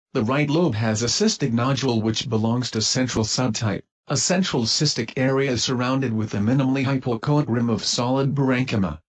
The right lobe has a cystic nodule which belongs to central subtype. A central cystic area is surrounded with a minimally hypoechoic rim of solid parenchyma.